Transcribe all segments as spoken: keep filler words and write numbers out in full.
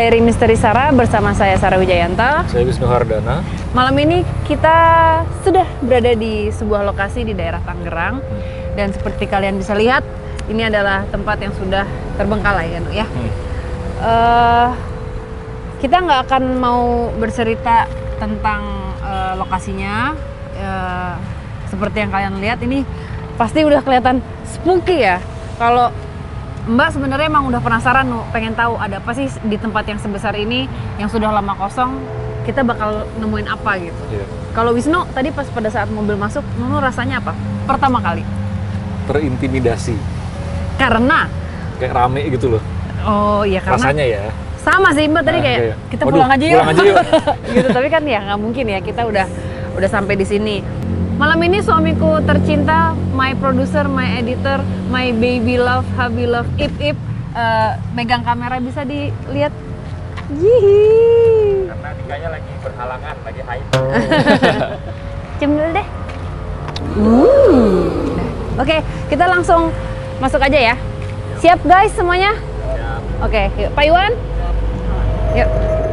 Diary Misteri Sarah bersama saya Sarah Wijayanta. Saya Wisnu Hardana. Malam ini kita sudah berada di sebuah lokasi di daerah Tangerang. Hmm. Dan seperti kalian bisa lihat, ini adalah tempat yang sudah terbengkalai kan ya. Hmm. Uh, kita nggak akan mau bercerita tentang uh, lokasinya. Uh, seperti yang kalian lihat, ini pasti udah kelihatan spooky ya. Kalau Mbak sebenarnya emang udah penasaran, nu, pengen tahu ada apa sih di tempat yang sebesar ini yang sudah lama kosong, kita bakal nemuin apa gitu. Yeah. Kalau Wisnu tadi pas pada saat mobil masuk, Nunu rasanya apa? Pertama kali? Terintimidasi. Karena? Kayak rame gitu loh. Oh iya, karena rasanya ya. Sama sih Mbak tadi nah, kayak, kayak kita pulang aja yuk. Pulang aja yuk. Gitu, tapi kan ya nggak mungkin ya, kita udah udah sampai di sini. Malam ini suamiku tercinta, my producer, my editor, my baby love, hubby love, Ip Ip, uh, megang kamera, bisa dilihat. Yihi. Karena tiganya lagi berhalangan, lagi hype. Cium dulu deh. Hmm. Oke, kita langsung masuk aja ya. Siap guys semuanya? Siap. Oke, yuk. Pak Iwan? Yuk.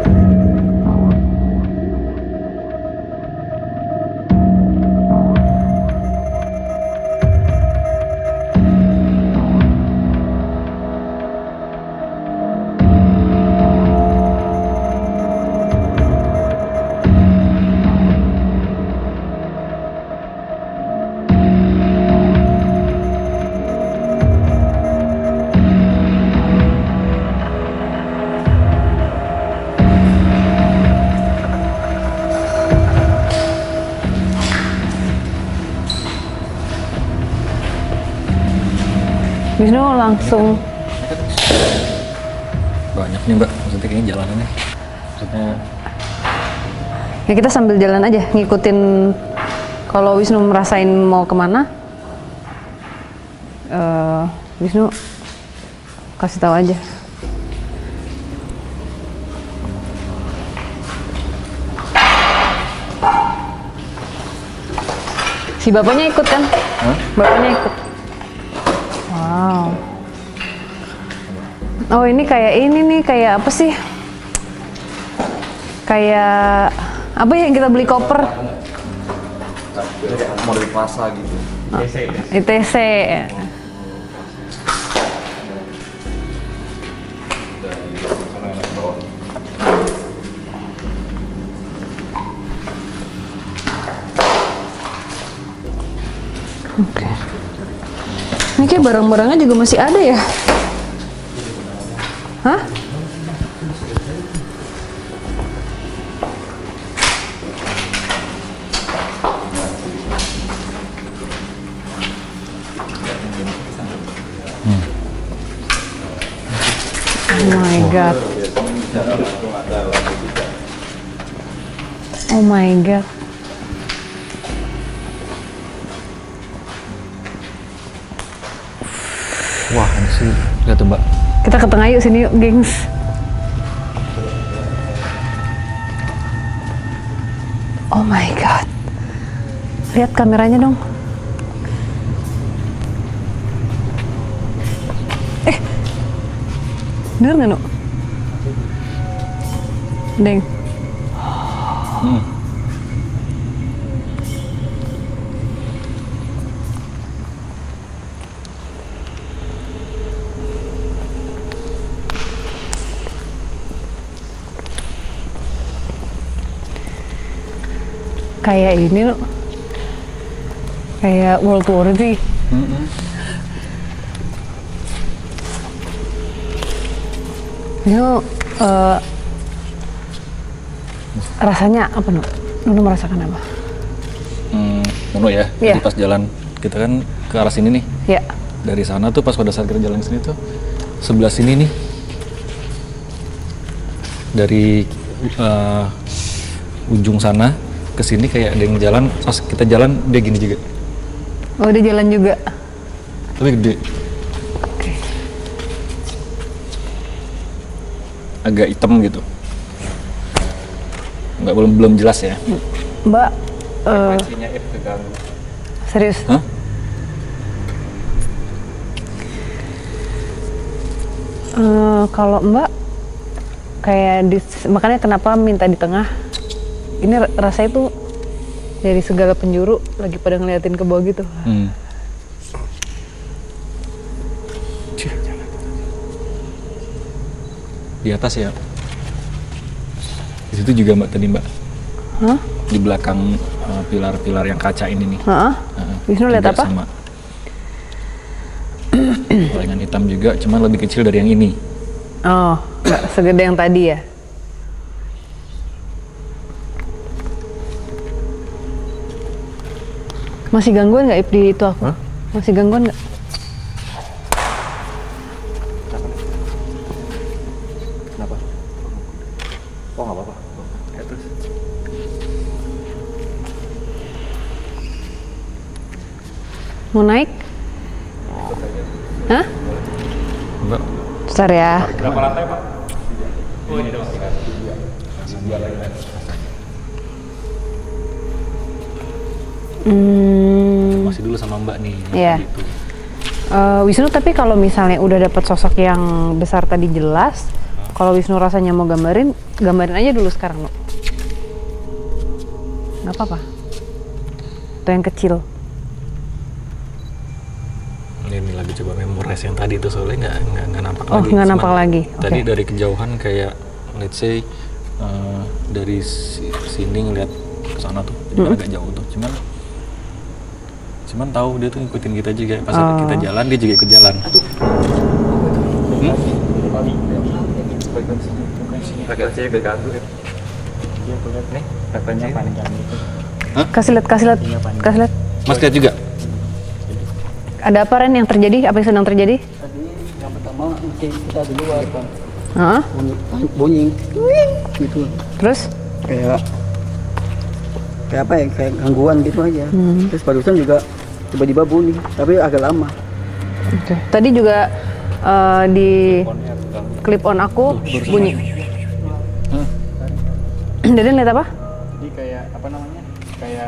Wisnu langsung banyak nih Mbak, maksudnya kayaknya jalanannya maksudnya ya kita sambil jalan aja ngikutin. Kalau Wisnu merasain mau kemana, uh, Wisnu kasih tahu aja. Si bapaknya ikut kan? Hah? Bapaknya ikut. Wow. Oh ini kayak ini nih, kayak apa sih? Kayak apa ya yang kita beli koper? Model plaza gitu. I T C. Oke. Ini kayak barang-barangnya juga masih ada ya? Hah? Hmm. Oh my god. Oh my god. Wah, ini sih, lihat tuh Mbak. Kita ke tengah yuk, sini yuk, gengs. Oh my god. Lihat kameranya dong. Eh, denger nggak, Nuk? Deng. Hmm. Kayak ini loh, kayak World War Z. Mm-hmm. Ini uh, rasanya apa Nuk? Nunu merasakan apa? Hmm, Nunu ya, yeah. Jadi pas jalan kita kan ke arah sini nih. Iya. Yeah. Dari sana tuh pas pada saat kita jalan ke sini tuh sebelah sini nih, dari uh, ujung sana ke sini kayak ada yang jalan, pas kita jalan dia gini juga. Oh, dia jalan juga. Tapi gede. Oke. Agak hitam gitu. Nggak, belum belum jelas ya. Mbak, uh, frekuensinya F keganggu. Serius? Hah? Uh, kalau Mbak kayak di, makanya kenapa minta di tengah. Ini rasanya tuh dari segala penjuru lagi pada ngeliatin ke bawah gitu. Hmm. Di atas ya. Di situ juga Mbak tadi Mbak. Hah? Di belakang pilar-pilar uh, yang kaca ini nih. Heeh. Uh, Wisnu lihat apa? Sama. Gorengan hitam juga, cuman lebih kecil dari yang ini. Oh, nggak segede yang tadi ya? Masih gangguan nggak di itu aku? Hah? Masih gangguan nggak? Kenapa? Oh nggak apa-apa. Ya, terus. Mau naik? Hah? Enggak. Bentar ya. Berapa lantai Pak? Oh ini dong. Hmm. Masih dulu sama Mbak nih. Iya. Gitu. Uh, Wisnu, tapi kalau misalnya udah dapat sosok yang besar tadi jelas, kalau Wisnu rasanya mau gambarin, gambarin aja dulu sekarang, loh. Nggak apa-apa. Atau yang kecil. Ini lagi coba memorize yang tadi tuh, soalnya nggak nggak nggak nampak oh, lagi. Oh nggak nampak lagi. Tadi okay. Dari kejauhan kayak let's say uh, dari sini ngeliat ke sana tuh, jadi mm-hmm. agak jauh tuh. Cuman cuman tahu dia tuh ngikutin kita juga. Pas oh. kita jalan dia juga ikut jalan. Hmm? Kasih lihat, kasih lihat, kasih lihat. Mas lihat juga. Ada apa Ren yang terjadi? Apa yang sedang terjadi? Tadi yang pertama kita di luar Pak. Hah? Bunyi, bunyi, gitu. Terus? Kayak kayak apa ya? Kayak gangguan gitu aja. Hmm. Terus barusan juga tiba-tiba bunyi, tapi agak lama. Oke. Okay. Tadi juga uh, di clip on aku Tuh, bunyi. Hmm. Deden lihat apa? Jadi kayak apa namanya? Kayak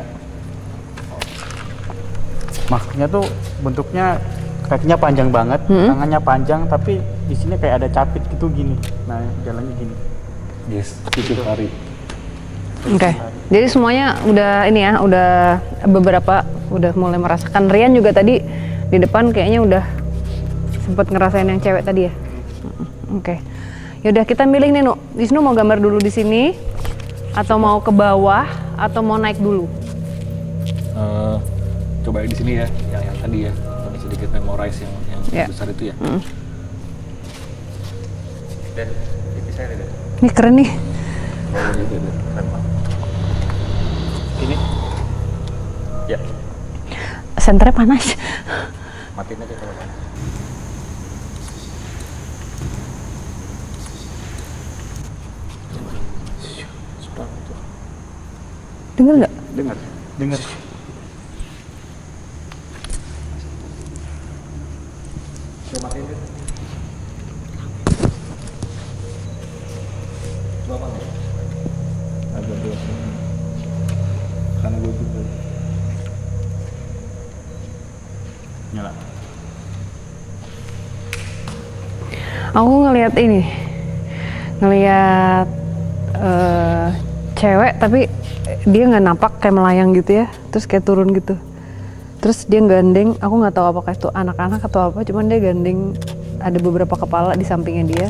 makhluknya tuh bentuknya kakinya panjang banget, hmm? tangannya panjang, tapi di sini kayak ada capit gitu gini. Nah, jalannya gini. Yes, itu hari. Oke. Okay. Jadi semuanya udah ini ya, udah beberapa udah mulai merasakan. Rian juga tadi di depan kayaknya udah sempat ngerasain yang cewek tadi ya. Oke. Okay. Yaudah kita milih nih, Nu. Wisnu mau gambar dulu di sini atau mau ke bawah atau mau naik dulu? Uh, coba di sini ya, yang yang tadi ya, ini sedikit memorize yang yang yeah. besar itu ya. Mm. Dan ini saya lihat. Ini keren nih. Ini. Ya. Senternya panas. Matiin aja kalau panas. Dengar nggak? Dengar. Dengar. Karena gue juga nyala. Aku ngelihat ini, ngelihat uh, cewek tapi dia nggak napak, kayak melayang gitu ya, terus kayak turun gitu. Terus dia gandeng, aku nggak tahu apakah itu anak-anak atau apa, cuman dia gandeng ada beberapa kepala di sampingnya dia,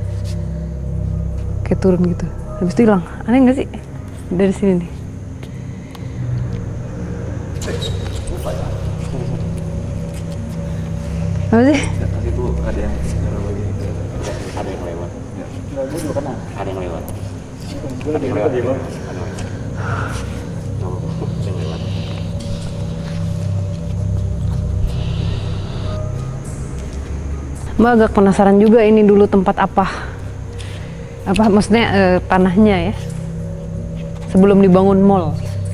kayak turun gitu. Habis itu hilang. Aneh nggak sih dari sini nih? Apa sih? Tadi itu ada yang ada yang lewat. Enggak, gue juga kena. Ada yang lewat. Ada yang lewat. Mbak agak penasaran juga ini dulu tempat apa? Apa maksudnya eh, tanahnya ya? Sebelum dibangun mall.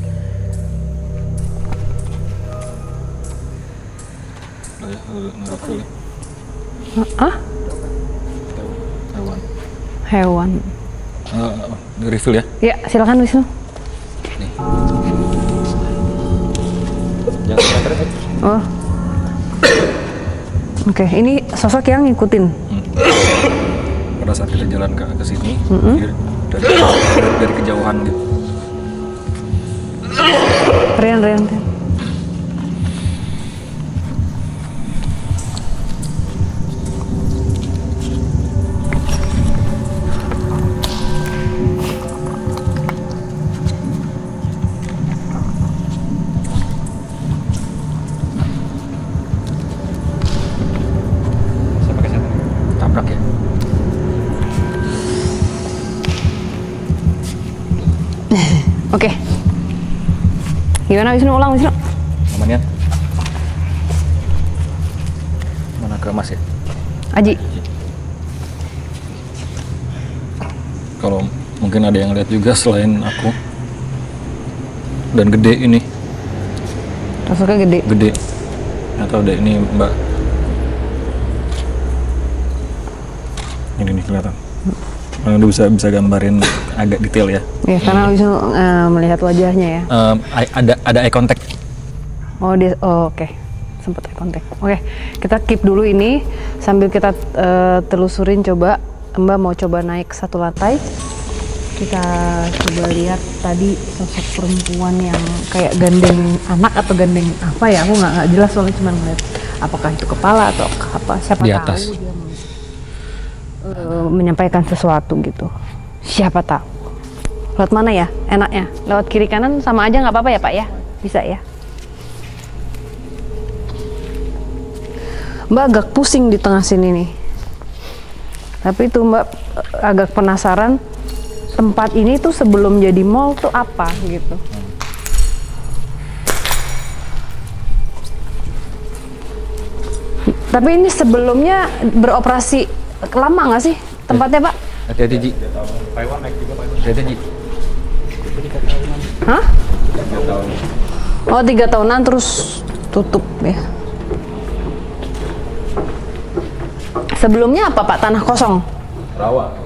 Hah? Hewan. Hewan. Uh, refill ya? Ya, silakan Wisnu. Nih. Jangan terus. Oh. Oke, okay, ini sosok yang ngikutin. Hmm. pada saat kita jalan ke ke sini, Mm-hmm. dia dari, dari dari kejauhan gitu. Rian, Rian, Rian. Saya pakai setan. Tabrak ya. Oke. Gimana Wisnu, ulang Wisnu? Aman ya? Mana ke Mas ya? Aji. Kalau mungkin ada yang lihat juga selain aku. Dan gede ini, Sosoknya gede. gede. Nggak tahu deh ini Mbak. Ini nih kelihatan. Kalian udah bisa bisa gambarin agak detail ya. Ya, karena Wisnu eh, melihat wajahnya ya. Em, eye- ada ada eye contact. Oh, dia oh, oke. Sempat eye contact. Oke, kita keep dulu ini sambil kita eh, telusurin coba. Mbak mau coba naik satu lantai. Kita coba lihat tadi sosok perempuan yang kayak gandeng anak atau gandeng apa ya? Aku nggak nggak jelas soalnya cuma ngeliat apakah itu kepala atau apa. Siapa Di tahu atas. dia mau eh, menyampaikan sesuatu gitu. Siapa tahu. Lewat mana ya? Enaknya? Lewat kiri kanan sama aja nggak apa-apa ya Pak ya? Bisa ya? Mbak agak pusing di tengah sini nih. Tapi itu Mbak eh, agak penasaran tempat ini tuh sebelum jadi mall tuh apa gitu. Tapi ini sebelumnya beroperasi lama nggak sih tempatnya Pak? Hati-hati Ji. Hati-hati Ji. Hah? Oh, tiga tahunan terus tutup ya. Sebelumnya apa Pak? Tanah kosong? Rawa.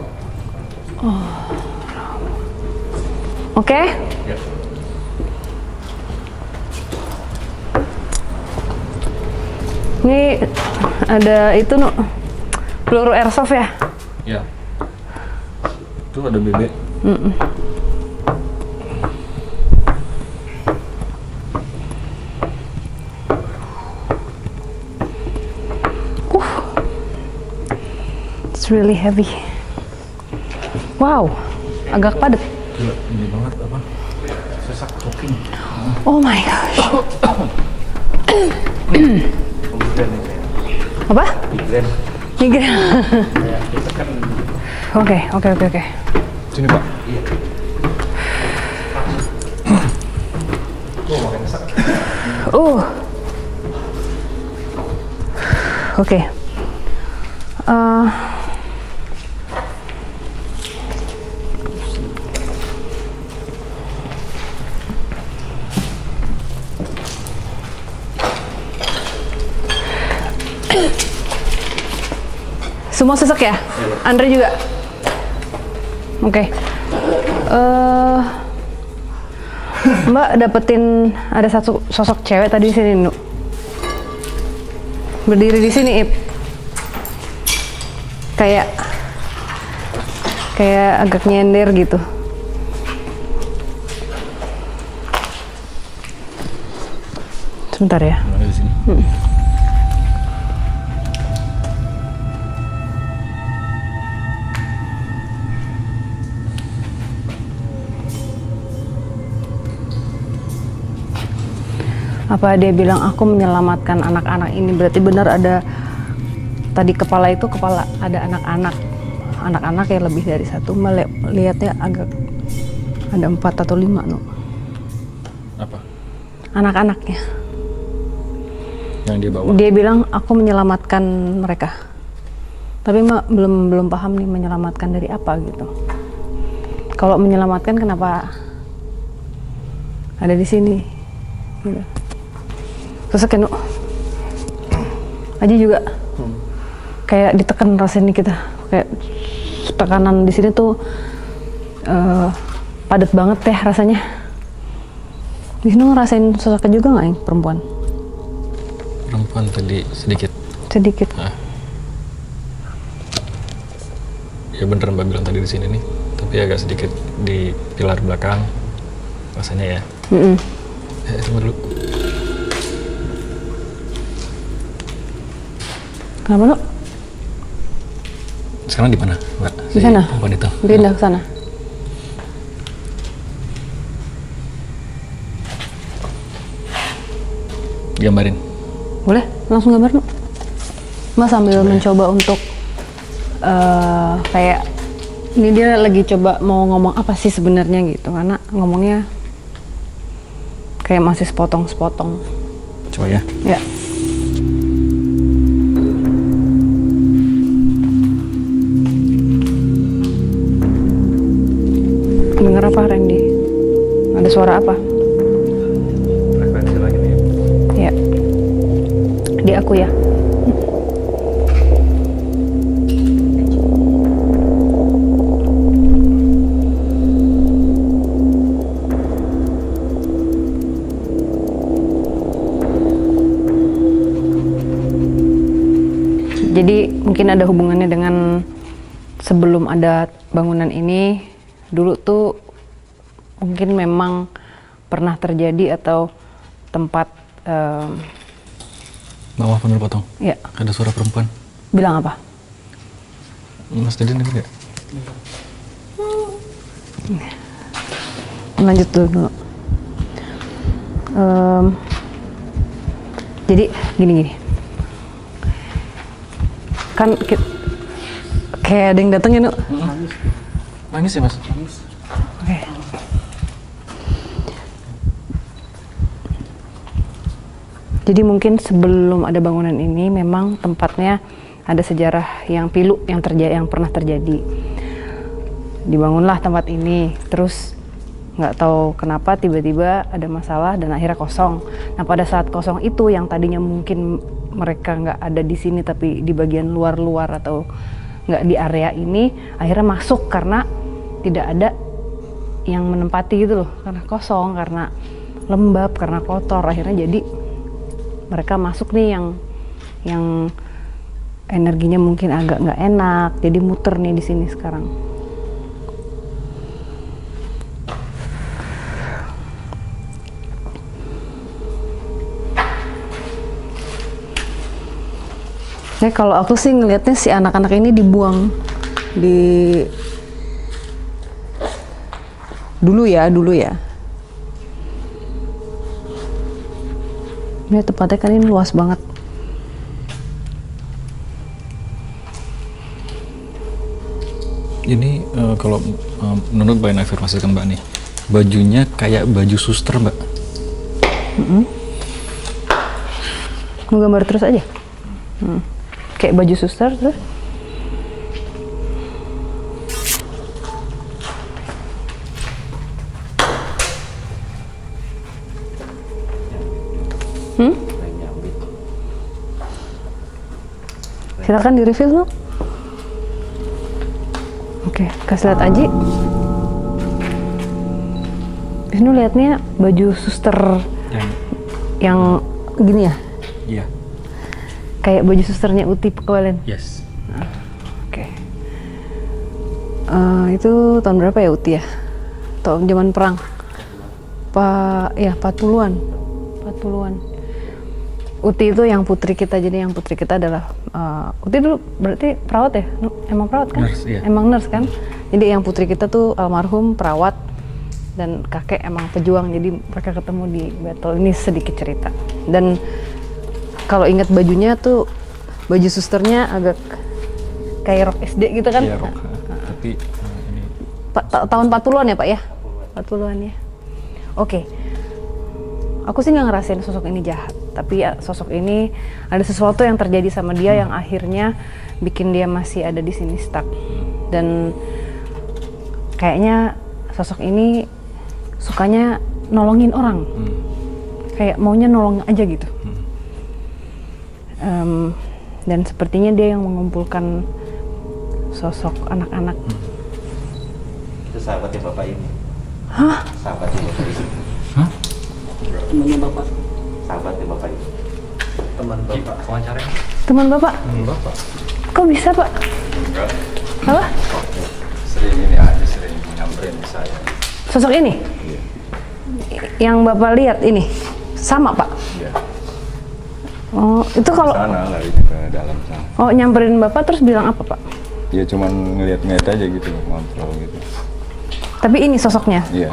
Oke? Ya. Ini ada itu no, peluru airsoft ya? Ya. Itu ada bebek. It's really heavy. Wow, agak padat. Gila, ini banget apa? Sesak talking. Oh my gosh. Apa? Migrain. Migrain. Oke, oke, oke, oke. Sini Pak. Iya. Uh. Oke. Eh, Semua sesak ya? Andre juga? Oke. Eh, Mbak dapetin ada satu sosok cewek tadi di sini, Nu. Berdiri di sini, Ip. Kayak kayak agak nyender gitu. Sebentar ya. Mana di sini? Hmm. Apa dia bilang aku menyelamatkan anak-anak ini, berarti benar ada tadi kepala itu kepala ada anak-anak anak-anak yang lebih dari satu. Mbak lihatnya agak ada empat atau lima, no. Apa? Anak-anaknya. Yang dia bawa. Dia bilang aku menyelamatkan mereka, tapi Mbak belum belum paham nih menyelamatkan dari apa gitu. Kalau menyelamatkan kenapa ada di sini? Gitu. Terus kan, Aji juga hmm. kayak ditekan rasanya kita, kayak tekanan di sini tuh uh, padat banget ya rasanya. Di sini ngerasain sosoknya juga nggak yang perempuan? Perempuan tadi sedikit. Sedikit. Nah. ya bener Mbak bilang tadi di sini nih, tapi agak sedikit di pilar belakang rasanya ya. Mm-mm. Eh, tunggu dulu. Kenapa lu? Sekarang di mana, Mbak? Di sana. Perempuan itu. Pindah ke sana. Gambarin. Boleh, langsung gambar lu. Mas sambil Coba ya. mencoba untuk uh, kayak ini dia lagi coba mau ngomong apa sih sebenarnya gitu, karena ngomongnya kayak masih sepotong-sepotong. Coba ya. Ya. Dengar apa Randy? Ada suara apa? Frekuensi lagi nih. Ya. Di aku ya. Jadi mungkin ada hubungannya dengan sebelum ada bangunan ini, dulu tuh mungkin memang pernah terjadi atau tempat um, Mama bener potong. ya. Ada suara perempuan. Bilang apa? Mas tadi denger gak? Lanjut dulu. dulu. Um, jadi gini-gini. Kan ki- kayak ada yang dateng ya, Nuk? Nangis. Nangis ya, Mas? Nangis. Oke. Jadi mungkin sebelum ada bangunan ini memang tempatnya ada sejarah yang pilu yang terjadi yang pernah terjadi. Dibangunlah tempat ini, terus nggak tahu kenapa tiba-tiba ada masalah dan akhirnya kosong. Nah pada saat kosong itu yang tadinya mungkin mereka nggak ada di sini tapi di bagian luar-luar atau nggak di area ini, akhirnya masuk karena tidak ada yang menempati gitu loh, karena kosong, karena lembab, karena kotor, akhirnya jadi mereka masuk nih yang yang energinya mungkin agak nggak enak, jadi muter nih di sini sekarang. Nah, kalau aku sih ngelihatnya si anak-anak ini dibuang di dulu ya, dulu ya. Ini tempatnya kan ini luas banget. Ini uh, kalau uh, menurut Mbak afirmasi ke Mbak nih, bajunya kayak baju suster, Mbak. Mm-hmm. Mau gambar terus aja. Hmm. Kayak baju suster terus. Hmm? Silakan di reveal lo. Oke, kasih lihat Aji. Wisnu lihatnya baju suster Yang, yang gini ya? iya. Kayak baju susternya Uti Pekwelen. Yes. Nah, oke. Okay. Uh, itu tahun berapa ya Uti ya? Tahun zaman perang. Pak, ya empat puluhan. empat puluhan. Uti itu yang putri kita, jadi yang putri kita adalah uh, Uti dulu berarti perawat ya? Emang perawat kan? Nurse, iya. Emang nurse kan? Jadi yang putri kita tuh almarhum perawat dan kakek emang pejuang, jadi mereka ketemu di battle. Ini sedikit cerita. Dan kalau ingat bajunya tuh baju susternya agak kayak rok S D gitu kan? Iya, rok. Nah, tapi uh, ini Pa- ta- tahun empat puluhan ya Pak ya? empat puluhan ya. Oke. Aku sih nggak ngerasain sosok ini jahat, tapi ya sosok ini ada sesuatu yang terjadi sama dia yang akhirnya bikin dia masih ada di sini stuck. Dan kayaknya sosok ini sukanya nolongin orang. hmm. Kayak maunya nolong aja gitu. Um, dan sepertinya dia yang mengumpulkan sosok anak-anak. Itu sahabatnya bapak ini. Hah? Sahabatnya bapak ini. Hah? Temannya bapak. Sahabatnya bapak ini. Teman Bapak wawancara. Teman Bapak? Teman Bapak. Kok bisa Pak? Apa? sering ini aja, sering nyamperin ke saya. Sosok ini? Iya. Yang Bapak lihat ini? Sama, Pak? Iya. Oh, itu kalau... Sana, larinya ke dalam sana. Oh, nyamperin Bapak terus bilang apa, Pak? Ya cuman ngeliat-ngeliat aja gitu, ngobrol gitu. Tapi ini sosoknya? Iya.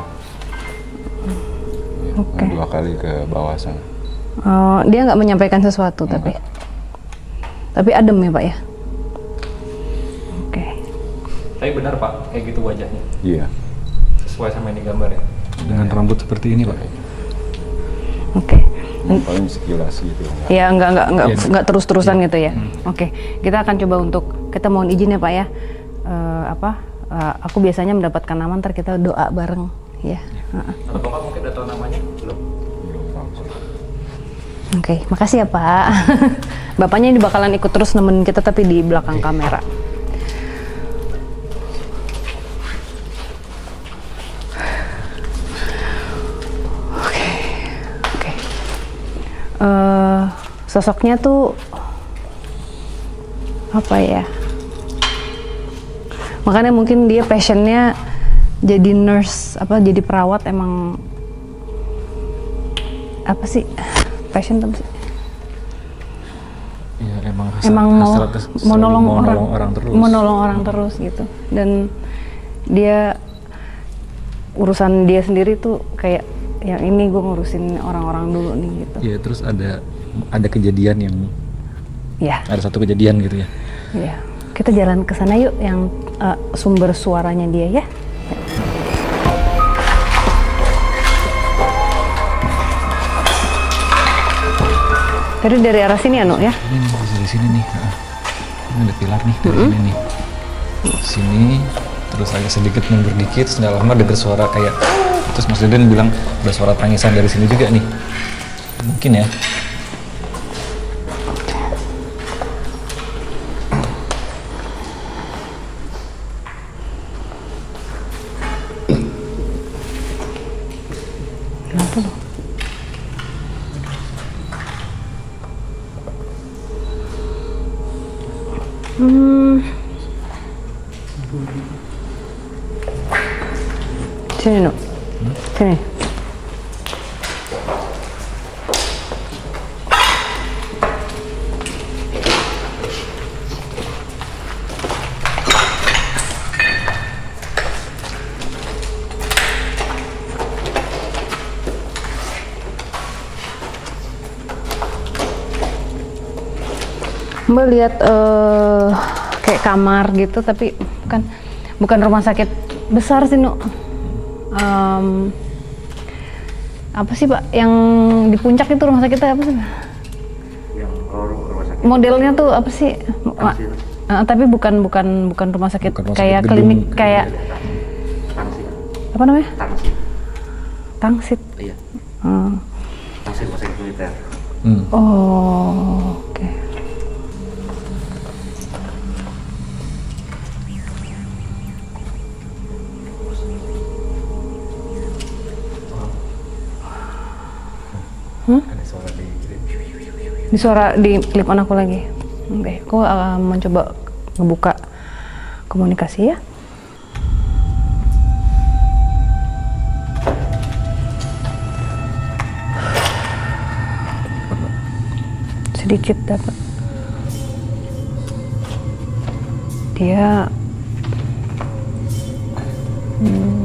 Ya, Oke. dua kali ke bawah sana. Oh, dia nggak menyampaikan sesuatu, Enggak. tapi... Tapi adem ya, Pak ya? Oke. Tapi benar Pak, kayak gitu wajahnya. Iya. Sesuai sama yang digambar ya. Dengan rambut seperti ini Pak. Oke. Hmm, paling sekilas gitu. Ya, nggak nggak nggak Iya. nggak terus-terusan Iya. gitu ya. Hmm. Oke, kita akan coba untuk kita mohon izin ya Pak ya. Eh, apa? eh, aku biasanya mendapatkan nama, ntar kita doa bareng ya. Heeh. Atau Bapak mungkin udah tahu namanya? Belum. Belum tahu sih. Oke, makasih ya Pak. Bapaknya ini bakalan ikut terus nemenin kita tapi di belakang kamera. Oke, oke. Eh, sosoknya tuh apa ya? Makanya mungkin dia passionnya jadi nurse, apa jadi perawat emang apa sih? Passion tuh sih? Iya emang hasrat, Emang mau hasrat selalu mau nolong mau orang, nolong orang terus. mau nolong orang terus gitu. Dan dia urusan dia sendiri tuh kayak yang ini gue ngurusin orang-orang dulu nih gitu. Iya terus ada ada kejadian yang Ya, ada satu kejadian gitu ya. ya. Kita jalan ke sana yuk yang uh, sumber suaranya dia ya. Tadi dari arah sini Anu ya? Ini nih dari sini nih. Nah, ini ada pilar nih dari sini nih. Sini terus agak sedikit mundur dikit, nggak lama dengar suara kayak terus Mas Deden bilang ada suara tangisan dari sini juga nih. Mungkin ya. Kenapa loh? Hmm. Sini Nuk. Sini. Mbak lihat eh, kayak kamar gitu, tapi bukan bukan rumah sakit besar sih, Nuk. Em, apa sih Pak yang di puncak itu rumah sakitnya apa sih? Yang oh, rumah sakit. Modelnya tuh apa sih? Ma- Tangsil. eh, tapi bukan bukan bukan rumah sakit Bukan rumah kayak sakit klinik gedung. kayak Tangsil. apa namanya? Tangsil. Tangsit. Iya. Hmm. Tangsil rumah sakit militer. Hmm. Oh, oke. Hmm? Ada suara di Di suara di klip anakku lagi. Oke, aku akan mencoba ngebuka komunikasi ya. Sedikit dapat. Dia hmm,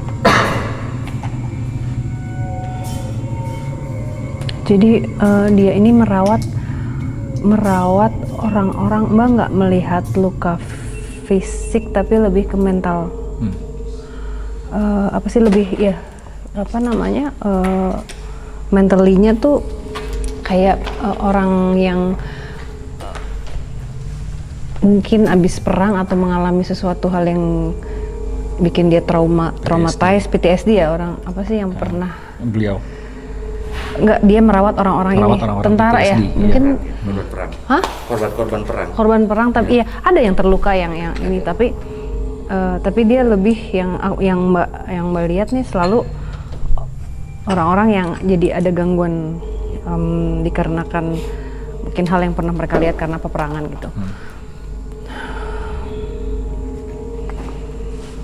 jadi eh, dia ini merawat merawat orang-orang. Mbak nggak melihat luka fisik tapi lebih ke mental. Hmm. Eh, apa sih lebih ya apa namanya eh, mentally-nya tuh kayak eh, orang yang eh, mungkin abis perang atau mengalami sesuatu hal yang bikin dia trauma traumatized P T S D ya, orang apa sih yang pernah beliau. Enggak, dia merawat orang-orang ini, Merawat orang-orang tentara ya, P T S D, iya. mungkin Korban perang. hah? Korban-korban perang. Korban perang, tapi iya ada yang terluka yang yang ini, tapi eh, tapi dia lebih yang yang mbak yang mbak lihat nih selalu orang-orang yang jadi ada gangguan em, dikarenakan mungkin hal yang pernah mereka lihat karena peperangan gitu. Hmm.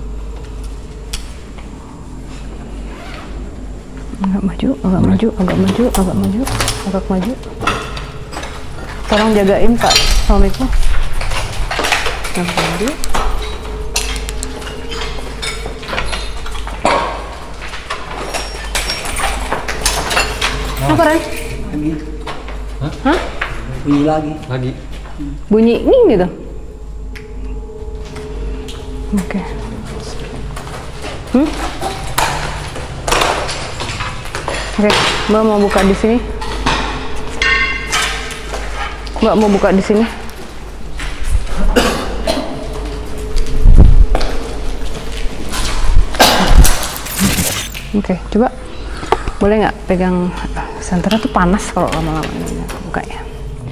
Agak maju, agak maju, agak maju, agak maju, agak maju. Tolong jagain Pak. Assalamualaikum. Agak maju. Apa Ren? Lagi. Hah? Bunyi lagi. Lagi. Bunyi ini gitu. Oke. Hmm? Oke, Mbak mau buka di sini. Mbak mau buka di sini. Oke, coba boleh nggak pegang senternya tuh panas kalau lama-lama buka ya.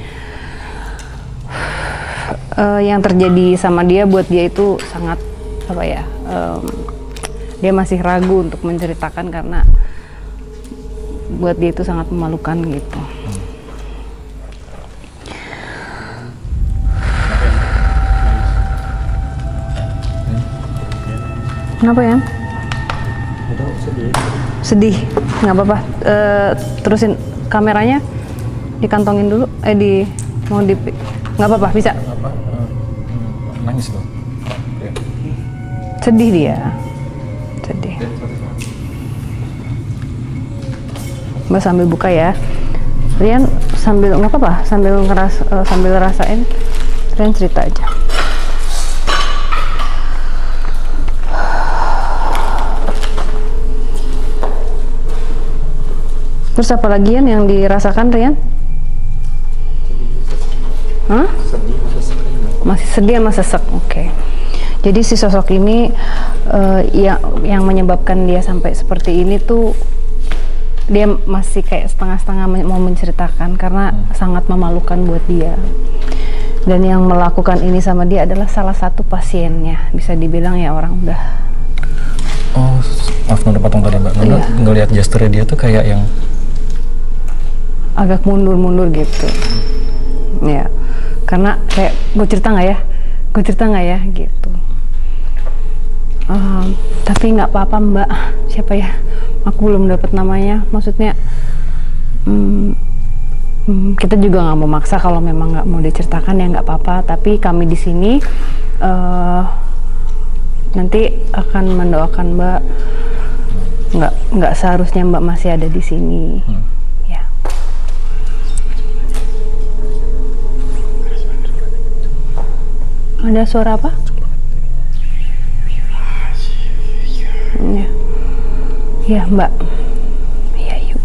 Uh, yang terjadi sama dia buat dia itu sangat apa ya? Um, dia masih ragu untuk menceritakan karena buat dia itu sangat memalukan gitu. Kenapa ya? Sedih. Sedih, nggak apa-apa. Uh, terusin kameranya, dikantongin dulu. Eh di mau di, nggak apa-apa, bisa. Apa? Uh, nangis loh. Ya. Sedih dia, sedih. Mbak sambil buka ya. Rian sambil nggak apa-apa, sambil ngeras, uh, sambil rasain. Rian cerita aja. Terus apa lagi yang dirasakan Rian? Hah? Masih sedih sama sesek. Oke. Okay. Jadi si sosok ini uh, yang yang menyebabkan dia sampai seperti ini tuh dia masih kayak setengah-setengah mau menceritakan karena hmm. sangat memalukan buat dia. Dan yang melakukan ini sama dia adalah salah satu pasiennya. Bisa dibilang ya orang udah. Oh, maaf Nona potong tadi Mbak. Nona iya. Ngelihat gesturnya dia tuh kayak yang agak mundur-mundur gitu. Ya, karena kayak gue cerita nggak ya, gue cerita nggak ya gitu. Um, tapi nggak apa-apa Mbak, siapa ya? Aku belum dapat namanya. Maksudnya um, um, kita juga nggak mau maksa kalau memang nggak mau diceritakan ya nggak apa-apa. Tapi kami di sini uh, nanti akan mendoakan Mbak. Nggak nggak seharusnya Mbak masih ada di sini. Hmm. Ada suara apa? Ya, ya Mbak. Ya yuk.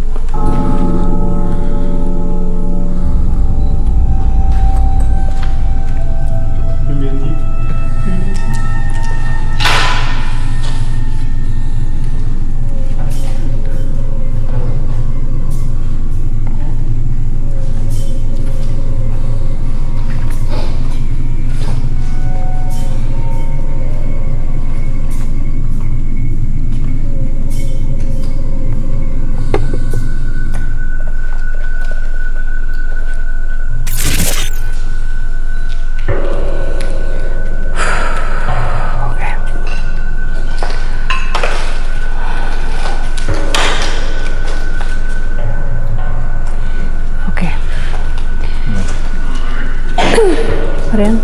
Rian.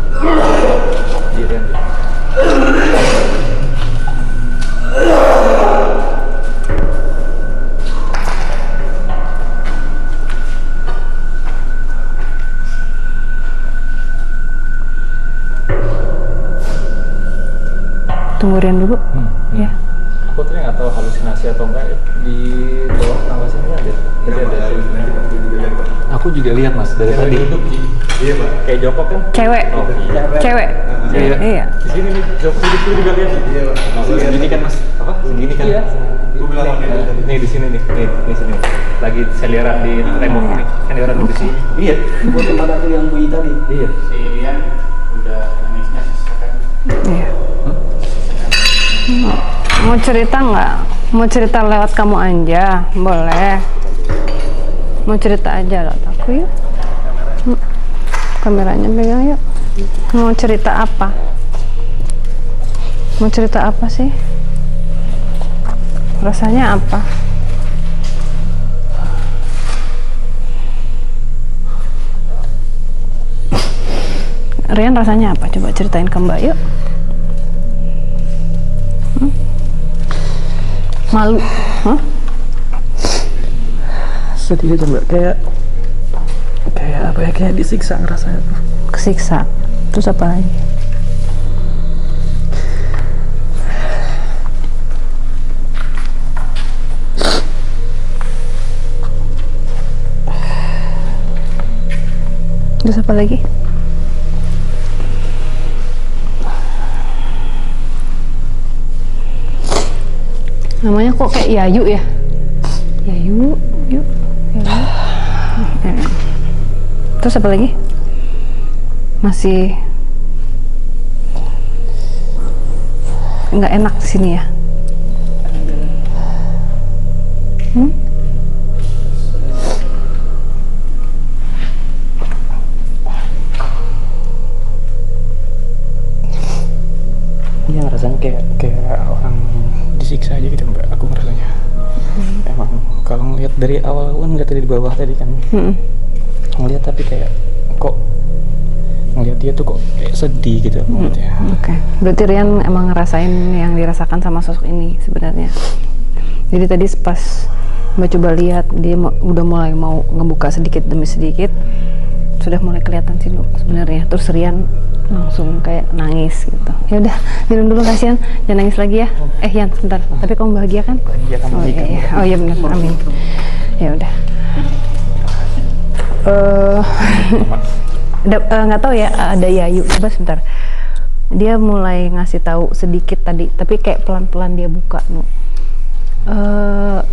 Tunggu Rian dulu. Hmm. Ya. Aku tuh nggak tahu halusinasi atau enggak di bawah tangga sini ada. Tadi ada. Aku juga lihat Mas dari tadi. Iya Pak. Kayak jongkok kan? Cewek. Oh, iya. Cewek. Iya. Iya. Di sini nih, jongkok duduk juga lihat. Iya Pak. Nah, segini kan Mas? Apa? Segini kan? Iya. Gue bilang nih, nih di sini nih, nih di sini. Lagi seliaran di tembok ini. Seliaran di sini. Iya. Buat tempat aku yang bunyi tadi. Iya. Si Rian udah nangisnya sesakan. Iya. Hmm. Mau cerita nggak? Mau cerita lewat kamu aja, boleh. Mau cerita aja lewat aku yuk. Hmm. Kameranya pegang yuk. Mau cerita apa? Mau cerita apa sih? Rasanya apa? Rian rasanya apa? Coba ceritain ke Mbak yuk. Hmm? Malu? Hah? Sedih aja Mbak, kayak kayak apa ya, kayak disiksa ngerasanya tuh. Kesiksa. Terus apa lagi? Terus apa lagi? Namanya kok kayak Yayu ya? Yayu, yuk, Yayu. Terus apa lagi? Masih nggak enak di sini ya? Hmm? Iya rasanya kayak kayak orang disiksa aja gitu Mbak, aku ngerasanya. Hmm. Emang kalau ngelihat dari awal kan ngeliat dari bawah tadi kan, hmm. ngelihat tapi kayak kok ngelihat dia tuh kok kayak sedih gitu. Hmm. Oke, okay. Berarti Rian emang ngerasain yang dirasakan sama sosok ini sebenarnya. Jadi tadi pas Mbak coba lihat dia udah mulai mau ngebuka sedikit demi sedikit, sudah mulai kelihatan sih sebenarnya. Terus Rian langsung kayak nangis gitu. Ya udah, minum dulu kasihan, jangan nangis lagi ya. Eh Yan, sebentar. Tapi kamu bahagia kan? Bahagia kan? Oh iya, iya. Oh iya benar, amin. Ya udah. Eh, nggak tahu ya, ada Yayu. Coba sebentar. Dia mulai ngasih tahu sedikit tadi, tapi kayak pelan-pelan dia buka. No. Uh,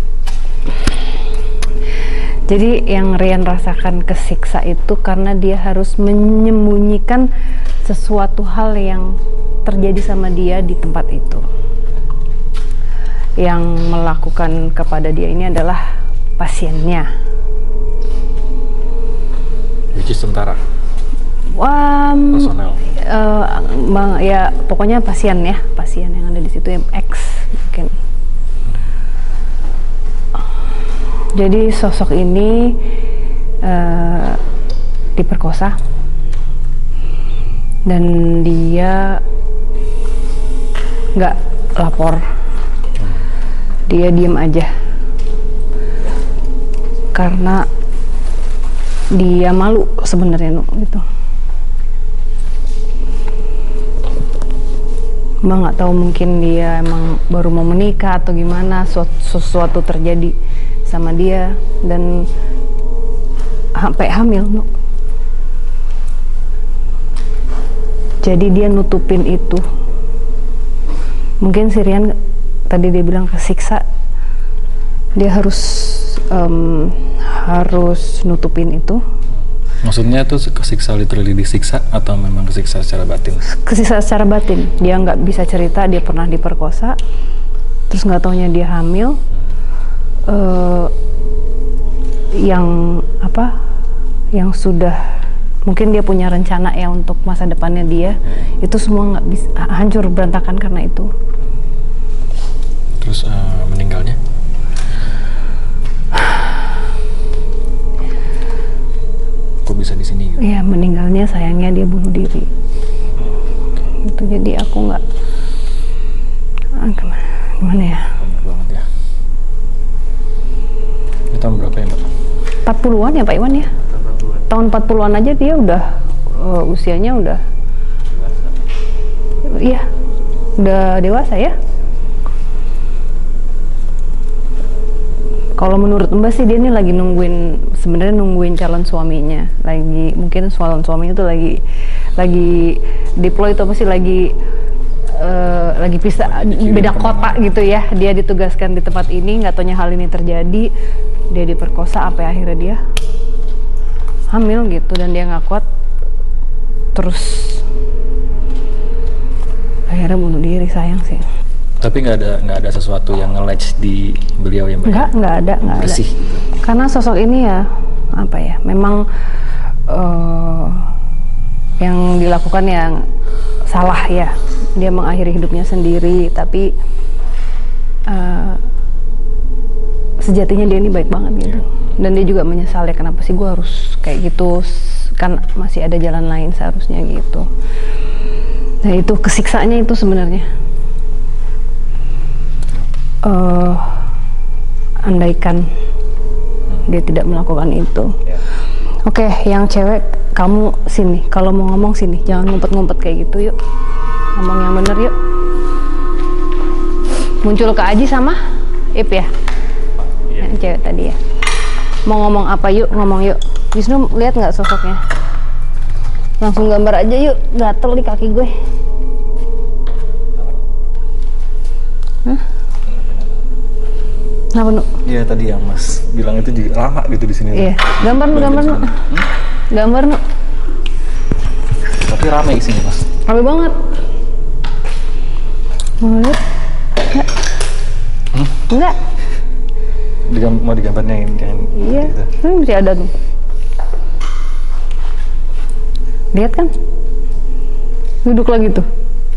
Jadi yang Rian rasakan kesiksa itu karena dia harus menyembunyikan sesuatu hal yang terjadi sama dia di tempat itu. Yang melakukan kepada dia ini adalah pasiennya. Which is tentara. Um, Personel. Uh, ya pokoknya pasien ya, pasien yang ada di situ yang X mungkin. Jadi sosok ini uh, diperkosa dan dia nggak lapor, dia diem aja karena dia malu sebenarnya gitu. Mbak nggak tahu, mungkin dia emang baru mau menikah atau gimana, sesuatu terjadi sama dia dan sampai hamil, no. Jadi dia nutupin itu. Mungkin si Rian tadi dia bilang kesiksa, dia harus um, harus nutupin itu. Maksudnya tuh kesiksa literally disiksa atau memang kesiksa secara batin? Kesiksa secara batin. Dia nggak bisa cerita dia pernah diperkosa, terus nggak taunya dia hamil. Uh, yang apa yang sudah mungkin dia punya rencana ya untuk masa depannya dia, itu semua nggak bisa, hancur berantakan karena itu. Terus uh, meninggalnya kok bisa di sini gitu? Iya, meninggalnya sayangnya dia bunuh diri. Itu jadi aku nggak ah, gimana, gimana ya? Banyak banget ya. Ini tahun berapa ya Mbak? empat puluhan ya Pak Iwan ya? Tahun empat puluhan aja dia udah uh, usianya udah iya, udah dewasa ya. Kalau menurut Mbak sih dia ini lagi nungguin, sebenarnya nungguin calon suaminya. Lagi mungkin calon suaminya tuh lagi lagi deploy itu apa sih, lagi uh, lagi pisah beda kota gitu ya. Dia ditugaskan di tempat ini, nggak taunya hal ini terjadi. Dia diperkosa sampai akhirnya dia hamil gitu dan dia nggak kuat, terus akhirnya bunuh diri. Sayang sih. Tapi nggak ada nggak ada sesuatu yang nge-latch di beliau yang nggak nggak ada nggak ada. Bersih gitu. Karena sosok ini ya apa ya, memang uh, yang dilakukan yang salah ya. Dia mengakhiri hidupnya sendiri, tapi uh, sejatinya dia ini baik banget gitu. Dan dia juga menyesal ya, kenapa sih gue harus kayak gitu kan masih ada jalan lain seharusnya gitu. Nah itu kesiksanya itu sebenarnya. Uh, andaikan dia tidak melakukan itu. Oke, okay, yang cewek kamu sini. Kalau mau ngomong sini, jangan ngumpet-ngumpet kayak gitu. Yuk, ngomong yang bener yuk. Muncul ke Aji sama Ip ya, yang cewek tadi ya. Mau ngomong apa yuk, ngomong yuk. Wisnu lihat nggak sosoknya? Langsung gambar aja yuk. Gatel di kaki gue. Hah? Kenapa Nu? Iya tadi yang Mas bilang itu juga lama gitu di sini. Iya, gambar Nu, gambar Nu. Hmm? Gambar Nu. Tapi rame isinya Mas. Rame banget. Mau lihat? Enggak. Hmm? Enggak. Digam mau digambarnya jangan. Iya, gitu. ini masih ada tuh. Lihat kan? Duduk lagi tuh.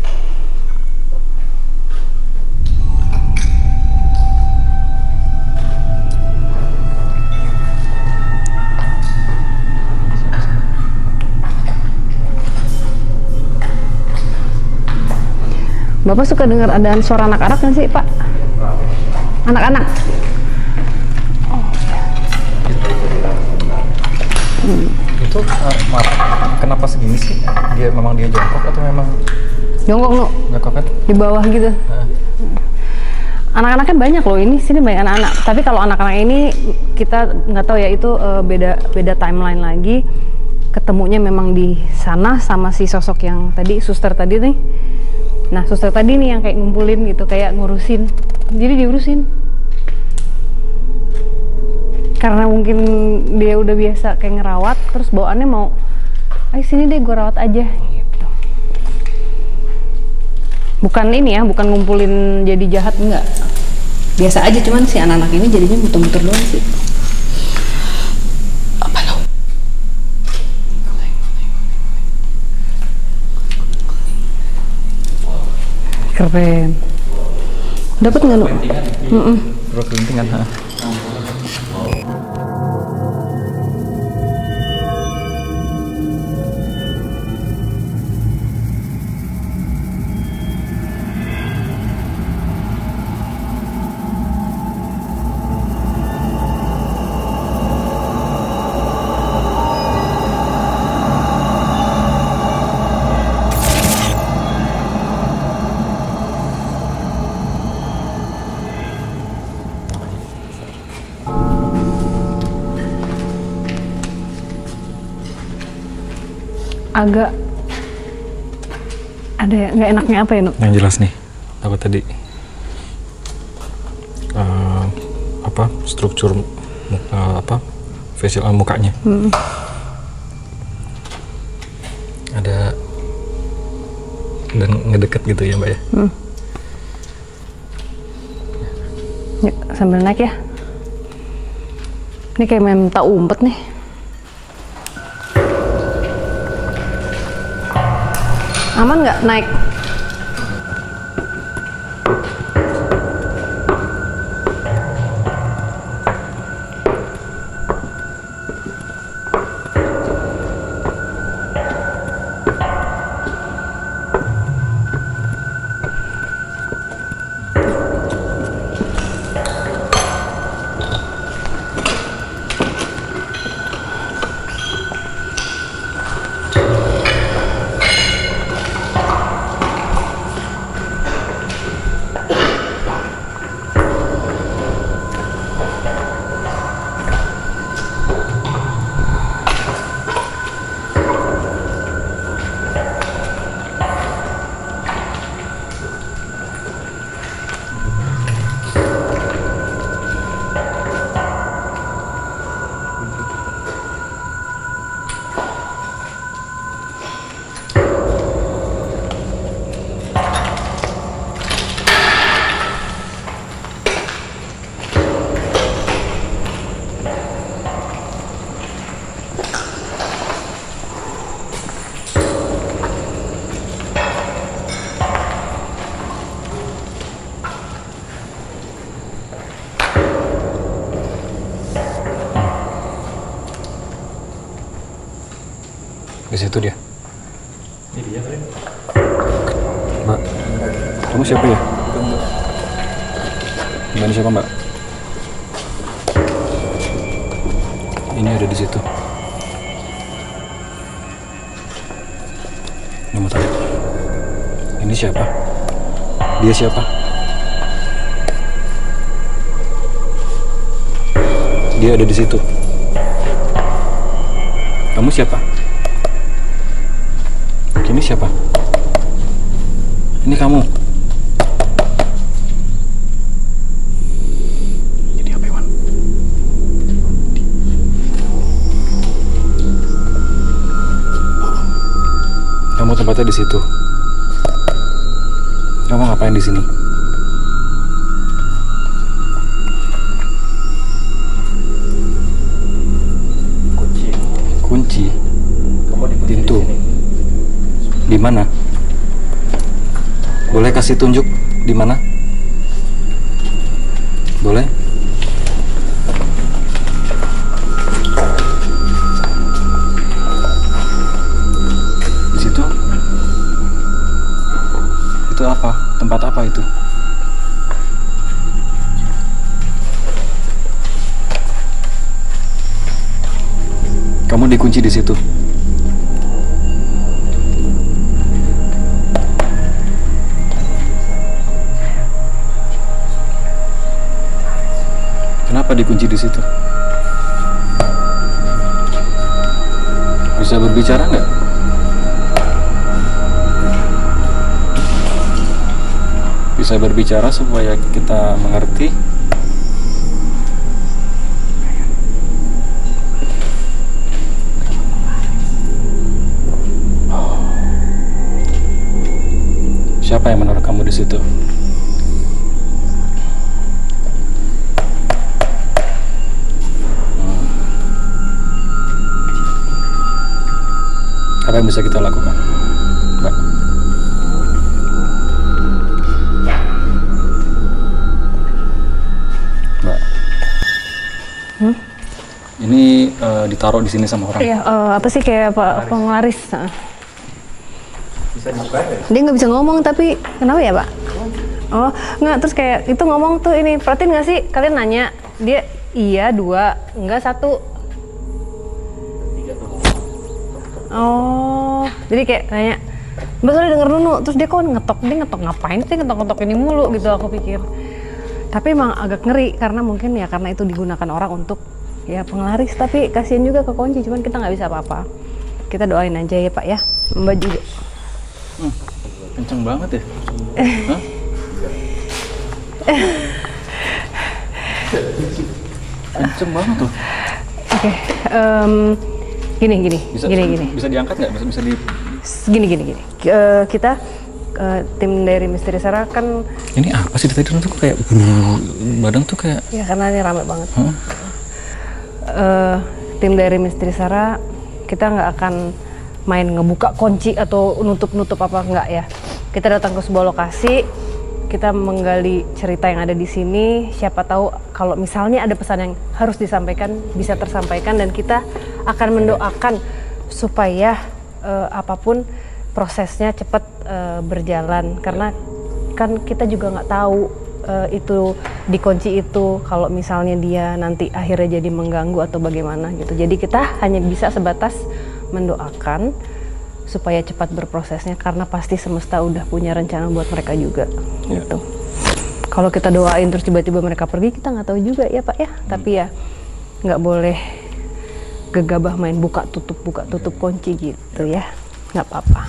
Bapak suka dengar ada suara anak-anak kan sih, Pak? Anak-anak? Oh, ya. Hmm. Itu uh, maaf, kenapa segini sih? Dia memang dia jongkok atau memang jongkok Nu? jongkok kan? Di bawah gitu. Nah. Anak-anaknya banyak loh ini, sini banyak anak-anak. Tapi kalau anak-anak ini kita nggak tahu ya itu uh, beda beda timeline lagi. Ketemunya memang di sana sama si sosok yang tadi suster tadi nih. Nah, suster tadi nih yang kayak ngumpulin gitu, kayak ngurusin. Jadi diurusin. Karena mungkin dia udah biasa kayak ngerawat, terus bawaannya mau, ayo sini deh gue rawat aja gitu. Bukan ini ya, bukan ngumpulin jadi jahat, enggak. Biasa aja, cuman si anak-anak ini jadinya muter-muter doang sih. Apa lo? Keren. Dapat nggak, Nu? Mm-mm. Terus kelintingan, ha? Agak ada ya, nggak enaknya apa ya, Nu? Yang jelas nih, aku tadi uh, apa struktur uh, apa facial uh, mukanya Hmm. ada dan ngedeket gitu ya Mbak ya. Hmm. Yuk, sambil naik ya. Ini kayak main tak umpet nih. Aman nggak naik? Di situ dia. Mbak, kamu siapa ya? Mbak siapa Mbak? Ini ada di situ. Ini mau tanya. Ini siapa? Dia siapa? Dia ada di situ. Kamu siapa? Ini siapa? Ini kamu. Jadi apa, Iwan? Kamu tempatnya di situ. Kamu ngapain di sini? Kunci. Kunci. Kamu dikunci Pintu. di sini. Di mana? Boleh kasih tunjuk di mana? Boleh? Di situ? Itu apa? Tempat apa itu? Kamu dikunci di situ. Kenapa dikunci di situ? Bisa berbicara nggak? Bisa berbicara supaya kita mengerti. Siapa yang menaruh kamu di situ? Apa yang bisa kita lakukan, Mbak? Mbak, Hmm? ini uh, ditaruh di sini sama orang. Iya, eh, apa sih kayak Pak penglaris? Nah. Bisa dibuka ya? Dia nggak bisa ngomong tapi kenapa ya Pak? Oh nggak, terus kayak itu ngomong tuh ini, perhatiin nggak sih kalian nanya dia iya dua, enggak satu. Oh, jadi kayak nanya, Mbak Soli denger dulu, terus dia kok ngetok, dia ngetok ngapain sih ngetok-ngetok ini mulu gitu aku pikir. Tapi emang agak ngeri karena mungkin ya karena itu digunakan orang untuk ya penglaris, tapi kasihan juga ke kunci, cuman kita nggak bisa apa-apa. Kita doain aja ya Pak ya, Mbak juga. Hmm, kenceng banget ya? Hah? Kenceng banget tuh. Oke, em, gini gini, Bisa, gini gini. bisa diangkat nggak? Bisa, bisa di... Gini gini gini. Eh, kita eh, tim dari Misteri Sara kan Ini apa sih tadi tuh kayak brrrr, badan tuh kayak... ya karena ini rame banget. Huh? Eh, tim dari Misteri Sara kita nggak akan main ngebuka kunci atau nutup-nutup apa enggak ya. Kita datang ke sebuah lokasi, kita menggali cerita yang ada di sini. Siapa tahu kalau misalnya ada pesan yang harus disampaikan bisa tersampaikan, dan kita akan mendoakan supaya eh, apapun prosesnya cepat eh, berjalan, karena kan kita juga nggak tahu eh, itu dikunci itu kalau misalnya dia nanti akhirnya jadi mengganggu atau bagaimana gitu. Jadi kita hanya bisa sebatas mendoakan supaya cepat berprosesnya, karena pasti semesta udah punya rencana buat mereka juga gitu. Kalau kita doain terus tiba-tiba mereka pergi, kita nggak tahu juga ya Pak ya. Hmm. Tapi ya nggak boleh gegabah main buka tutup buka tutup kunci gitu ya, nggak apa-apa.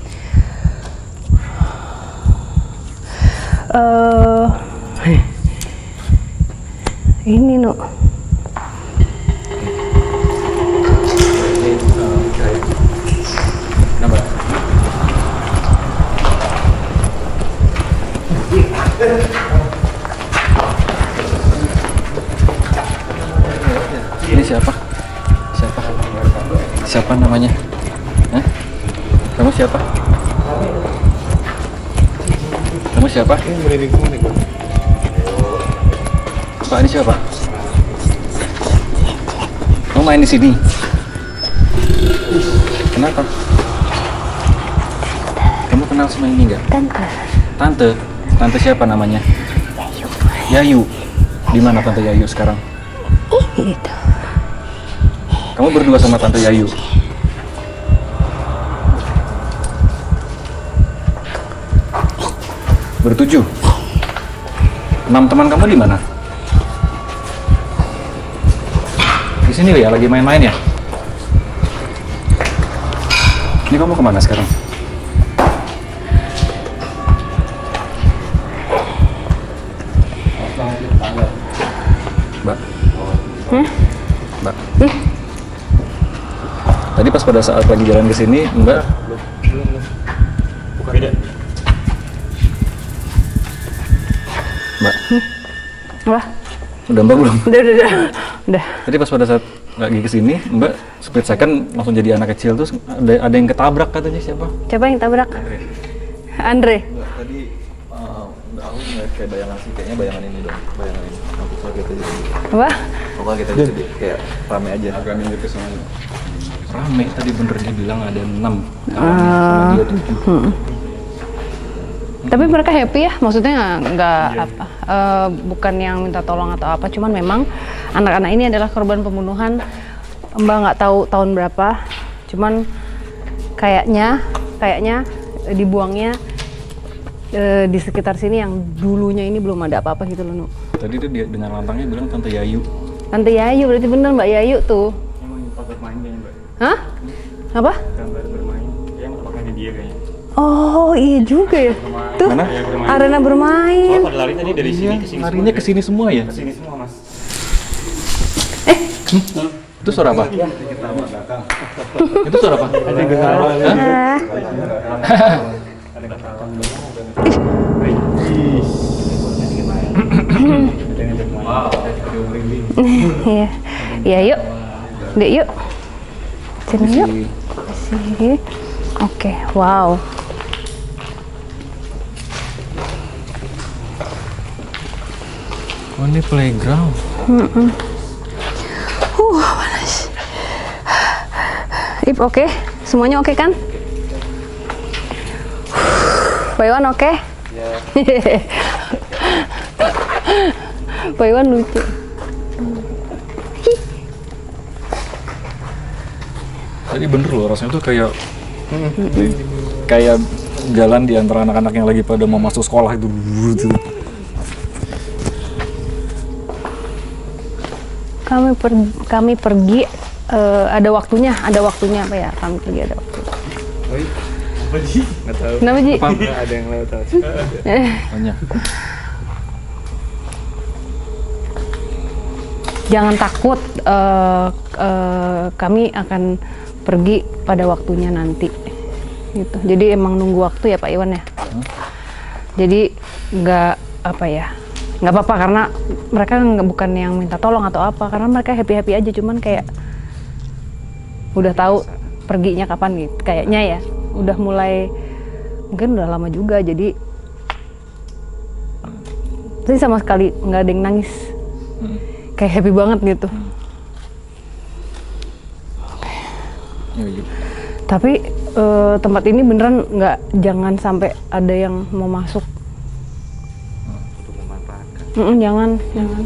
Uh, ini no. Ini siapa? Siapa? Siapa namanya? Hah? Kamu siapa? Kamu siapa? Pak, ini siapa? Kamu main di sini? Kenapa? Kamu kenal sama ini nggak? Tante. Tante? Tante siapa namanya? Yayu. Di mana Tante Yayu sekarang? Ih, itu. Kamu berdua sama Tante Yayu? Bertujuh? Enam teman kamu di mana? Di sini ya, lagi main-main ya? Ini kamu kemana sekarang? Mbak? Hmm? Mbak? Tadi pas pada saat lagi jalan ke sini, Mbak? Beda. Mbak? Wah, Udah Mbak belum? udah, udah, udah. Udah. Tadi pas pada saat lagi kesini, Mbak split second langsung jadi anak kecil, terus ada, ada yang ketabrak katanya siapa? Coba yang tabrak. Andre. Mbak, tadi uh, aku ngeliat kayak bayangan sih, kayaknya bayangan ini dong, bayangan ini. Aku kaget aja jadi. Apa? Aku kaget aja jadi, kayak rame aja. Agak minggir ke sana. Rame, tadi bener dia bilang ada enam, Ah. sama dia tujuh. Hmm. Tapi mereka happy ya, maksudnya nggak- nggak apa, eh, bukan yang minta tolong atau apa, cuman memang anak-anak ini adalah korban pembunuhan. Mbak nggak tahu tahun berapa, cuman kayaknya, kayaknya eh, dibuangnya eh, di sekitar sini yang dulunya ini belum ada apa-apa gitu loh, Nu. Tadi tuh dia dengan lantangnya bilang Tante Yayu. Tante Yayu, berarti bener Mbak Yayu tuh. Emang tempat bermain kayaknya mbak. Hah? Apa? Gambar bermain. Kayaknya tempatnya dia kayaknya. Oh iya juga ya. Tuh, Mana? arena bermain. Soalnya pada lari tadi dari sini ke sini. Larinya ke sini semua ya? Ke sini semua mas. Itu suara apa? Itu suara apa? Iya, iya yuk, dek yuk, sini yuk, sini. Oke, wow. Oh ini playground. Uh, panas. Ip oke, semuanya oke kan? Pak Iwan oke? Pak Iwan lucu. Tadi bener loh, rasanya tuh kayak kayak jalan di antara anak-anak yang lagi pada mau masuk sekolah itu. Kami per, kami pergi eh, ada waktunya, ada waktunya apa ya? Kami pergi ada waktu. Apa sih? Nggak tahu. Kenapa Ji? Apa? Ada yang lewat tahu. Eh, Banyak. jangan takut, eh, eh, kami akan pergi pada waktunya nanti. Gitu. Jadi emang nunggu waktu ya Pak Iwan ya. Jadi nggak apa ya, nggak apa-apa karena mereka nggak, bukan yang minta tolong atau apa, karena mereka happy happy aja, cuman kayak udah tahu perginya kapan gitu, kayaknya ya udah mulai, mungkin udah lama juga, jadi tapi sama sekali nggak ada yang nangis, kayak happy banget gitu. Ya, ya. Tapi eh, tempat ini beneran nggak, jangan sampai ada yang mau masuk. Untuk memanfaatkan. Mm-mm, jangan, jangan.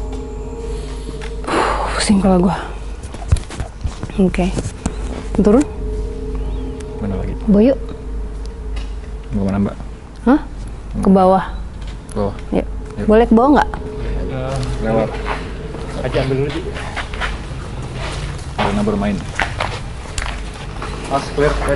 Pusing kepala gua. Oke. Turun? Mana lagi? Boyuk. Mau kemana Mbak? Hah? Ke bawah. Bawah. Yuk. Yuk. Boleh ke bawah nggak? Lewat. Aja ambil dulu sih. Arena bermain. Mas, clear, clear.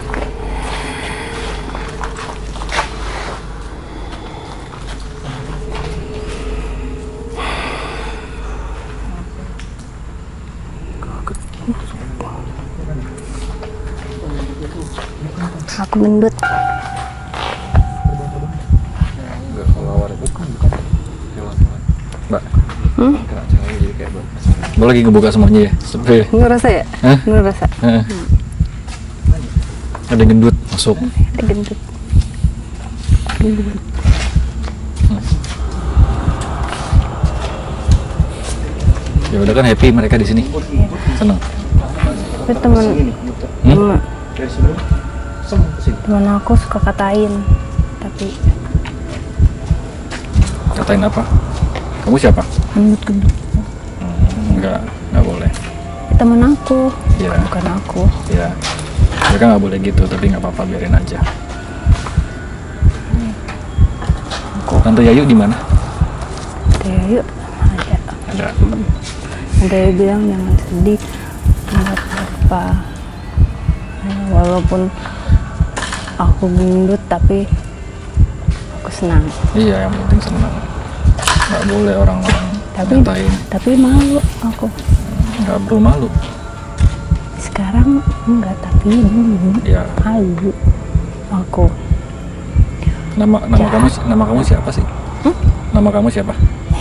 Aku gendut. Enggak kelawar itu kan bukan. Lewat. Mbak. Hmm? Kena cahaya jadi kayak Mbak. Mbak lagi ngebuka semuanya ya? Sampai. Ngerasa ya? Hah? Ngerasa. Heeh. Ada gendut masuk. Ada gendut. Gendut. Ya udah kan happy mereka di sini. Seneng. Itu teman, Hmm? teman, Dari sini semua ke sini. Temen aku suka katain, tapi Katain apa? Kamu siapa? gendut-gendut. Hmm, enggak, enggak boleh. Temen aku, Iya. bukan aku. Ya, mereka nggak boleh gitu, tapi nggak apa-apa, biarin aja. Tante Yayu di mana? Ya yuk, ada. Ada. Ada yang bilang jangan sedih, nggak apa-apa. Ya, walaupun aku gendut, tapi aku senang. Iya, yang penting senang. Nggak boleh orang-orang Tapi, ngatain. tapi malu aku. Nggak perlu malu. Sekarang enggak, tapi dulu Ya, malu aku. nama nama kamu nama kamu siapa sih? Hmm? Nama kamu siapa?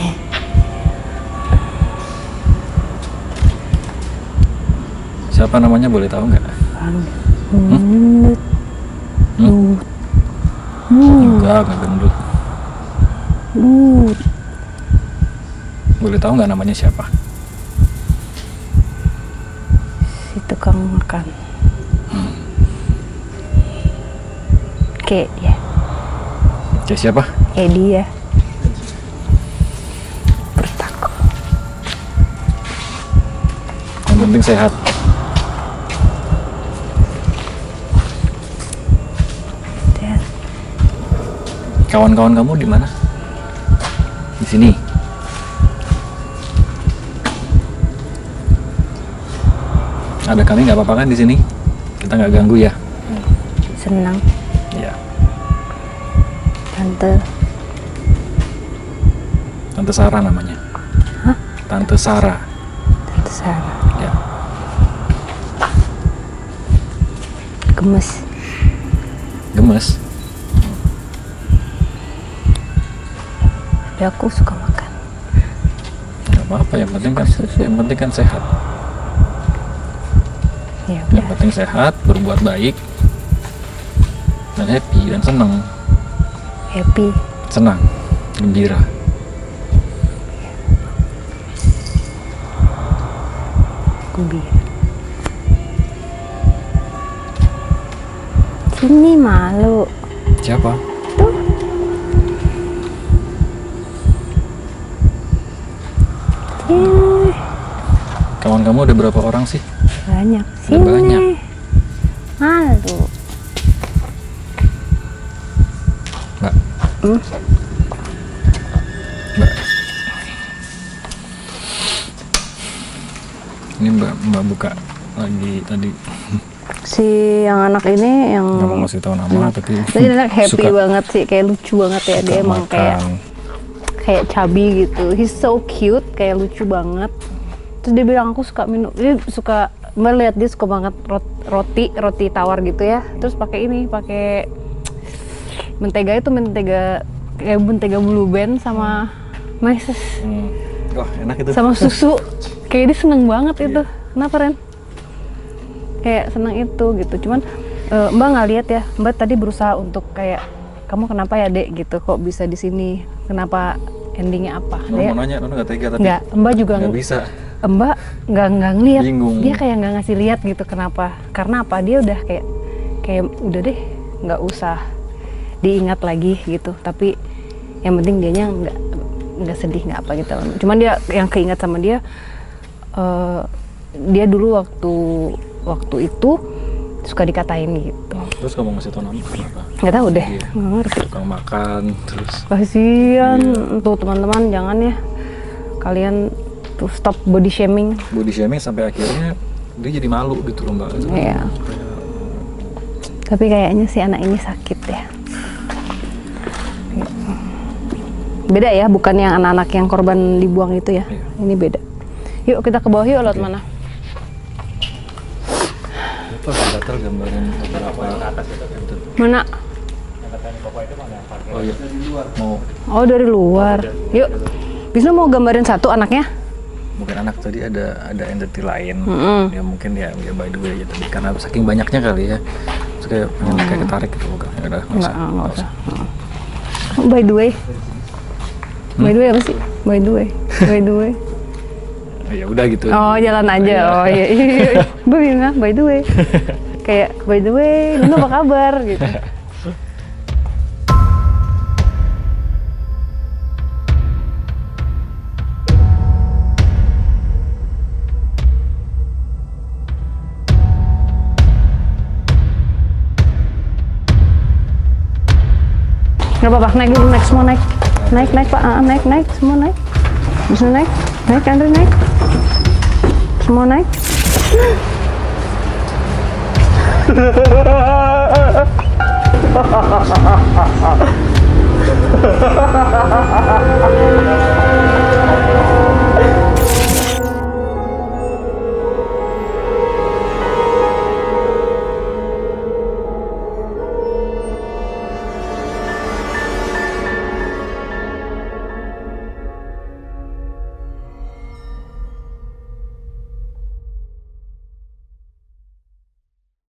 Siapa namanya, boleh tahu nggak? Gendut. Hmm? Enggak, nggak gendut. Gendut. Boleh tahu nggak namanya siapa? Si tukang makan. Kayak dia. Ya, siapa? Kayak dia. Bertakwa. Yang penting sehat. Dia Kawan-kawan kamu di mana? Di sini. Ada kami nggak apa-apa kan di sini? Kita nggak ganggu ya? senang. Iya. Tante. Tante Sarah namanya. Hah? Tante Sarah. Tante Sarah. Ya. Gemes. Gemes. Tapi aku suka makan. Nggak apa-apa. Yang penting kan, yang penting kan sehat. Ya Yang udah. penting sehat, berbuat baik, dan happy dan senang. Happy. Senang, gembira. Gembira. Sini malu. Siapa? Sini. Kawan kamu ada berapa orang sih? Banyak. Ada Sini. banyak. Malu. Mbak. Hmm? Mbak. Ini mbak, mbak buka lagi tadi. Si yang anak ini yang Nggak mau ngasih tahu nama, tapi Tadi anak happy suka- banget sih, kayak lucu banget ya, suka dia emang kayak makan. kayak chubby gitu. He's so cute, kayak lucu banget. Terus dia bilang aku suka minum, dia suka melihat dia suka banget rot- roti roti tawar gitu ya. Terus pakai ini, pakai mentega itu mentega kayak mentega blue band sama meses Hmm. Wah, enak itu. sama susu. Kayak dia seneng banget itu. Kenapa Ren? Kayak seneng itu gitu. Cuman eh, Mbak nggak lihat ya. Mbak tadi berusaha untuk kayak kamu kenapa ya dek gitu, kok bisa di sini? Kenapa endingnya apa? Nona Dia mau nanya, Nona nggak tega tapi nggak. Mbak juga nggak ng- bisa. Mbak nggak nggak ngeliat. Bingung. Dia kayak nggak ngasih lihat gitu. Kenapa? Karena apa? Dia udah kayak kayak udah deh nggak usah diingat lagi gitu. Tapi yang penting dianya nggak nggak sedih nggak apa gitu. Cuman dia yang keinget sama dia. eh, dia dulu waktu waktu itu suka dikatain gitu. Terus kamu ngasih tau nama kenapa? Nggak tahu deh, Iya. nggak ngerti. Tukang makan, terus Kasian Iya. tuh teman-teman, jangan ya kalian tuh stop body shaming. body shaming sampai akhirnya dia jadi malu gitu loh mbak. Iya. Tapi kayaknya si anak ini sakit ya. Beda ya, bukan yang anak-anak yang korban dibuang itu ya. Iya. Ini beda. Yuk kita ke bawah yuk, lewat mana? Apa gatal gambarin beberapa itu. Mana? Oh iya. Mau Oh dari luar. Yuk. Wisnu mau gambarin satu anaknya? mungkin anak tadi ada ada entity lain. Mm-mm. Ya mungkin ya, ya by the way aja tadi karena saking banyaknya kali ya. Terus kayak pengen kayak ketarik gitu bukan. Ya udah, nggak Enggak, usah. enggak usah. Oh, by the way. By the way apa sih? By the way. By the way. Ya udah gitu. Oh, jalan aja. Iya. Oh iya iya. iya. Gue bilang, by the way. kayak by the way, Nino apa kabar gitu. Gak apa-apa, naik dulu, naik semua naik. Naik, naik Pak, ah, naik, naik, semua naik. Bisa naik, naik Andre naik. Semua naik.